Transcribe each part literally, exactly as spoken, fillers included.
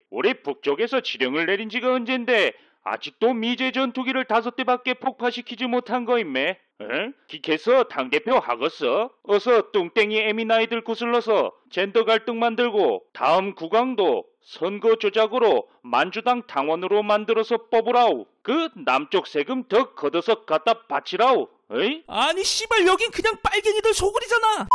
우리 북쪽에서 지령을 내린 지가 언젠데 아직도 미제 전투기를 다섯 대밖에 폭파시키지 못한 거임매. 응? 기캐서 당대표 하겠어? 어서 뚱땡이 에미나이들 구슬러서 젠더 갈등 만들고 다음 국왕도 선거 조작으로 만주당 당원으로 만들어서 뽑으라우. 그 남쪽 세금 더 걷어서 갖다 바치라우. 어이? 아니 씨발 여긴 그냥 빨갱이들 소굴이잖아.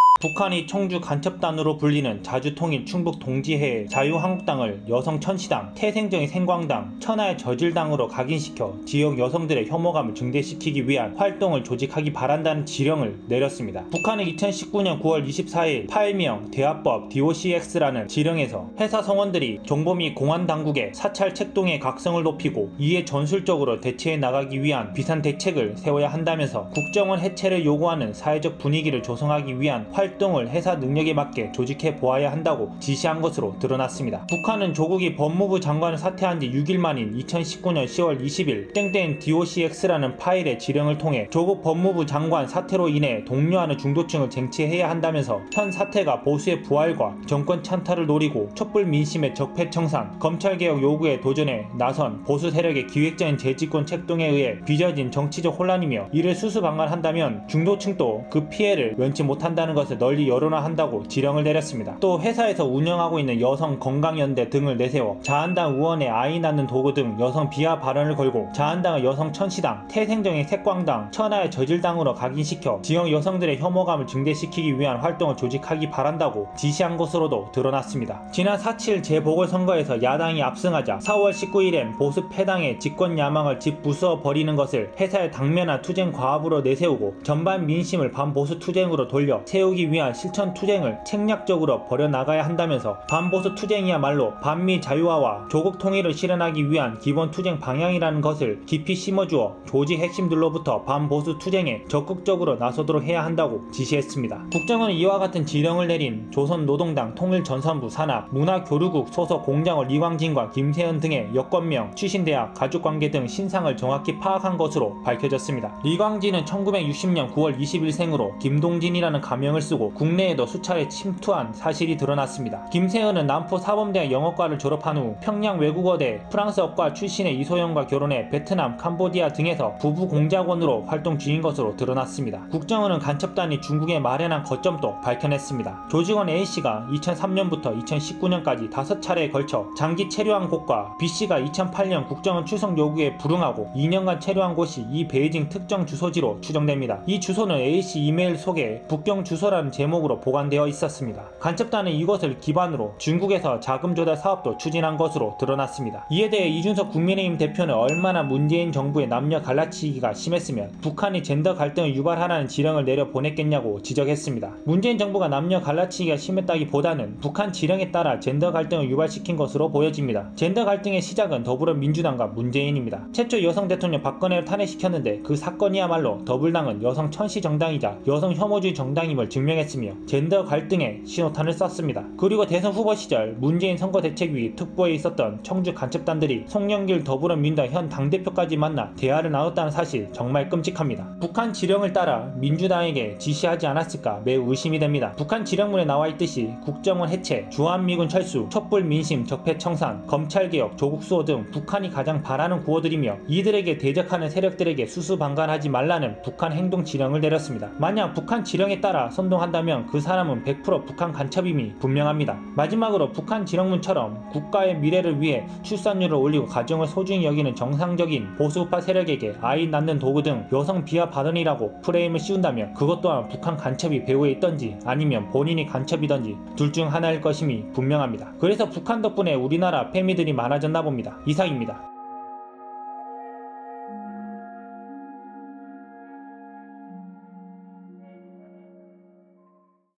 북한이 청주 간첩단으로 불리는 자주통일 충북 동지회의 자유한국당을 여성 천시당, 태생정의 생광당, 천하의 저질당으로 각인시켜 지역 여성들의 혐오감을 증대시키기 위한 활동을 조직하기 바란다는 지령을 내렸습니다. 북한은 이천십구 년 구월 이십사일 파일명 대화법 디오씨엑스라는 지령에서 회사 성원들이 정보 및 공안 당국의 사찰 책동의 각성을 높이고 이에 전술적으로 대처해 나가기 위한 비상 대책을 세워야 한다면서 국정원 해체를 요구하는 사회적 분위기를 조성하기 위한 활동 활동을 회사 능력에 맞게 조직해 보아야 한다고 지시한 것으로 드러났습니다. 북한은 조국이 법무부 장관을 사퇴한 지 육 일 만인 이천십구 년 시월 이십일 땡땡 디오씨엑스라는 파일의 지령을 통해 조국 법무부 장관 사퇴로 인해 동료하는 중도층을 쟁취해야 한다면서 현 사태가 보수의 부활과 정권 찬탈을 노리고 촛불 민심의 적폐청산, 검찰개혁 요구에 도전해 나선 보수 세력의 기획적인 재집권 책동에 의해 빚어진 정치적 혼란이며 이를 수수방관한다면 중도층도 그 피해를 면치 못한다는 것을 널리 열어놔한다고 지령을 내렸습니다. 또 회사에서 운영하고 있는 여성 건강연대 등을 내세워 자한당 의원의 아이 낳는 도구 등 여성 비하 발언을 걸고 자한당을 여성 천시당, 태생정의 색광당, 천하의 저질당으로 각인시켜 지역 여성들의 혐오감을 증대시키기 위한 활동을 조직하기 바란다고 지시한 것으로도 드러났습니다. 지난 사 칠 재보궐선거에서 야당이 압승하자 사월 십구일엔 보수 패당의 집권 야망을 짓부수어 버리는 것을 회사의 당면한 투쟁 과업으로 내세우고 전반 민심을 반보수 투쟁으로 돌려 세우기 위한 실천 투쟁을 책략적으로 벌여나가야 한다면서 반보수 투쟁이야말로 반미 자유화와 조국 통일을 실현하기 위한 기본 투쟁 방향이라는 것을 깊이 심어주어 조직 핵심들로부터 반보수 투쟁에 적극적으로 나서도록 해야 한다고 지시했습니다. 국정원은 이와 같은 지령을 내린 조선노동당 통일전선부 산하 문화교류국 소속 공장원 이광진과 김세현 등의 여권명, 출신대학, 가족관계 등 신상을 정확히 파악한 것으로 밝혀졌습니다. 이광진은 천구백육십 년 구월 이십일생으로 김동진이라는 가명을 쓰고 국내에도 수차례 침투한 사실이 드러났습니다. 김세은은 남포 사범대학 영어과를 졸업한 후 평양 외국어대 프랑스어과 출신의 이소영과 결혼해 베트남, 캄보디아 등에서 부부 공작원으로 활동 중인 것으로 드러났습니다. 국정원은 간첩단이 중국에 마련한 거점도 밝혀냈습니다. 조직원 A씨가 이천삼 년부터 이천십구 년까지 다섯 차례에 걸쳐 장기 체류한 곳과 B씨가 이천팔 년 국정원 출석 요구에 불응하고 이 년간 체류한 곳이 이 베이징 특정 주소지로 추정됩니다. 이 주소는 A씨 이메일 속에 북경 주소라는 제목으로 보관되어 있었습니다. 간첩단은 이것을 기반으로 중국에서 자금 조달 사업도 추진한 것으로 드러났습니다. 이에 대해 이준석 국민의힘 대표는 얼마나 문재인 정부의 남녀 갈라치기가 심했으면 북한이 젠더 갈등을 유발하라는 지령을 내려 보냈겠냐고 지적했습니다. 문재인 정부가 남녀 갈라치기가 심했다기보다는 북한 지령에 따라 젠더 갈등을 유발시킨 것으로 보여집니다. 젠더 갈등의 시작은 더불어민주당과 문재인입니다. 최초 여성 대통령 박근혜를 탄핵시켰는데 그 사건이야말로 더불당은 여성 천시 정당이자 여성 혐오주의 정당임을 증명했으며 젠더 갈등에 신호탄을 쐈습니다. 그리고 대선 후보 시절 문재인 선거대책위 특보에 있었던 청주 간첩단들이 송영길 더불어민주당 현 당대표까지 만나 대화를 나눴다는 사실 정말 끔찍합니다. 북한 지령을 따라 민주당에게 지시하지 않았을까 매우 의심이 됩니다. 북한 지령문에 나와있듯이 국정원 해체, 주한미군 철수, 촛불 민심 적폐 청산, 검찰개혁, 조국 수호 등 북한이 가장 바라는 구호들이며 이들에게 대적하는 세력들에게 수수방관하지 말라는 북한 행동 지령을 내렸습니다. 만약 북한 지령에 따라 선동한다면 그 사람은 백 퍼센트 북한 간첩임이 분명합니다. 마지막으로 북한 지령문처럼 국가의 미래를 위해 출산율을 올리고 가정을 소중히 여기는 정상적인 보수우파 세력에게 아이 낳는 도구 등 여성 비하 발언이라고 프레임을 씌운다면 그것 또한 북한 간첩이 배후에 있던지 아니면 본인이 간첩이던지 둘 중 하나일 것임이 분명합니다. 그래서 북한 덕분에 우리나라 패미들이 많아졌나 봅니다. 이상입니다.